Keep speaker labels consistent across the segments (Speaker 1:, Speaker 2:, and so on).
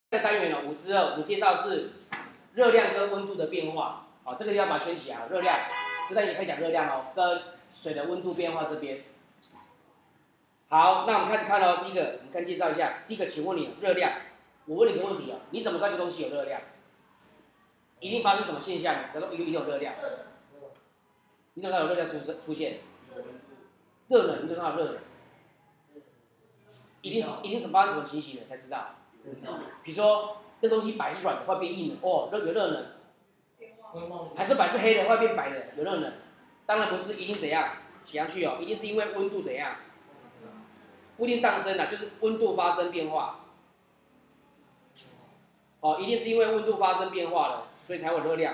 Speaker 1: 这个单元呢，5之2，我们介绍的是热量跟温度的变化。好，这个要把它圈起来。热量，这单元可以讲热量哦，跟水的温度变化这边。好，那我们开始看哦。第一个，我们看介绍一下。第一个，请问你热量，我问你个问题哦，你怎么知道一个东西有热量？一定发生什么现象？假如说一种热量，你怎么知道有热量出现？热能，你怎么知道有热能？一定是发生什么情形的才知道。比如说，这东西摆是软的，会变硬的，哦，有热能。还是摆是黑的，会变白的，有热能。当然不是，一定怎样写上去哦，一定是因为温度怎样，不一定上升了，就是温度发生变化。哦，一定是因为温度发生变化了，所以才有热量。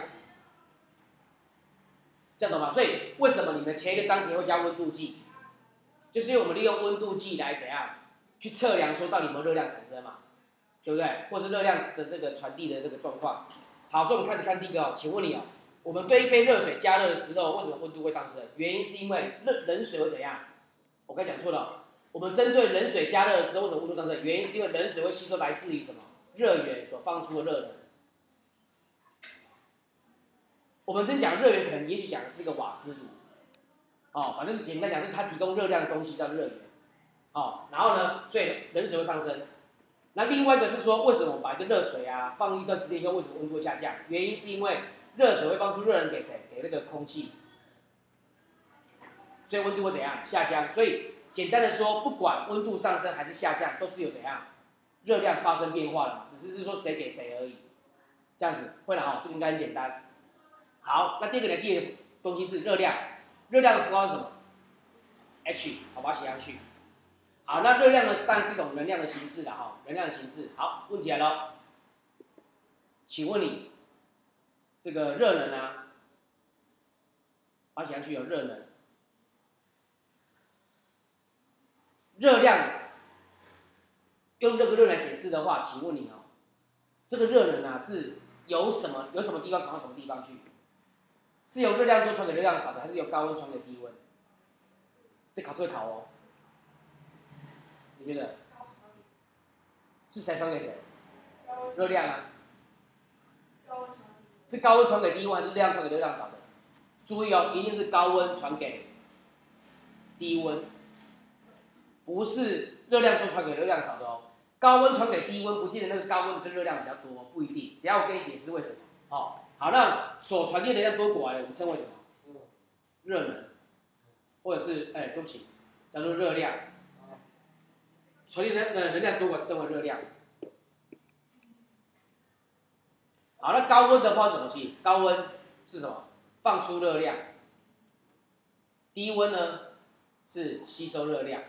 Speaker 1: 这样懂吗？所以为什么你们前一个章节会加温度计？就是因为我们利用温度计来怎样去测量说到底有没有热量产生嘛，对不对？或是热量的这个传递的这个状况。好，所以我们开始看第一个哦，请问你哦，我们对一杯热水加热的时候，为什么温度会上升？原因是因为冷水会怎样？我刚才讲错了，我们针对冷水加热的时候，为什么温度上升？原因是因为冷水会吸收来自于什么？热源所放出的热能。我们真讲热源，可能也许讲的是一个瓦斯炉，哦，反正是简单讲，是它提供热量的东西叫热源，哦，然后呢，所以冷水会上升。那另外一个是说，为什么我们把一个热水啊放一段时间以后，为什么温度会下降？原因是因为热水会放出热能给谁？给那个空气，所以温度会怎样？下降。所以简单的说，不管温度上升还是下降，都是有怎样热量发生变化的嘛，只是说谁给谁而已。这样子会了哈，这个应该很简单。好，那第二个你记的东西是热量，热量的符号是什么 ？H， 好，把它写上去。好，那热量呢，当然是一种能量的形式的哈，能量的形式。好，问题来了，请问你这个热能啊，把它写上去有热能，热量用这个热来解释的话，请问你哦，这个热能啊是由什么地方传到什么地方去？是由热量多传给热量少的，还是由高温传给低温？这考试会考哦。你觉得是谁传给谁？热量啊？是高温传给低温，还是热量传给热量少的？注意哦，一定是高温传给低温，不是热量多传给热量少的哦。高温传给低温，不见得那个高温的热量比较多，不一定。等一下我跟你解释为什么。哦，好，那所传递的能量多过来的，我们称为什么？热能，或者是对不起，叫做热量。传递的能量多过来称为热量。好，那高温的话是什么东西？高温是什么？放出热量。低温呢是吸收热量。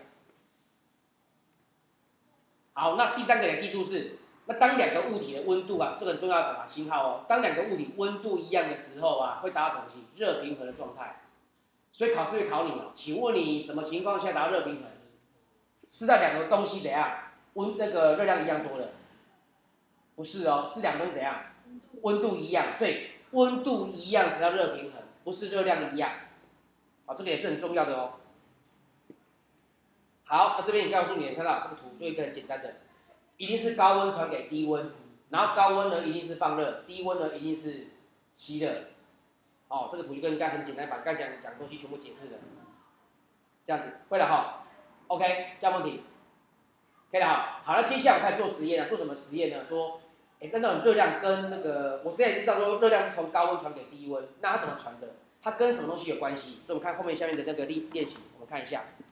Speaker 1: 好，那第三个的技术是，那当两个物体的温度啊，这个很重要的表达信号哦。当两个物体温度一样的时候啊，会达到什么东西？热平衡的状态。所以考试会考你哦，请问你什么情况下达到热平衡？是在两个东西怎样？那个热量一样多的？不是哦，是两个东西怎样？温度一样，所以温度一样才叫热平衡，不是热量一样。好，这个也是很重要的哦。好，那这边也告诉你，看到这个图就一个很简单的，一定是高温传给低温，然后高温呢一定是放热，低温呢一定是吸热。哦，这个图就应该很简单，把刚才讲的东西全部解释了。这样子会了哈 ，OK， 这样问题可以了哈。好，那接下来我开始做实验了，做什么实验呢？说，那种热量跟那个，我现在知道说热量是从高温传给低温，那它怎么传的？它跟什么东西有关系？所以我们看后面下面的那个练习，我们看一下。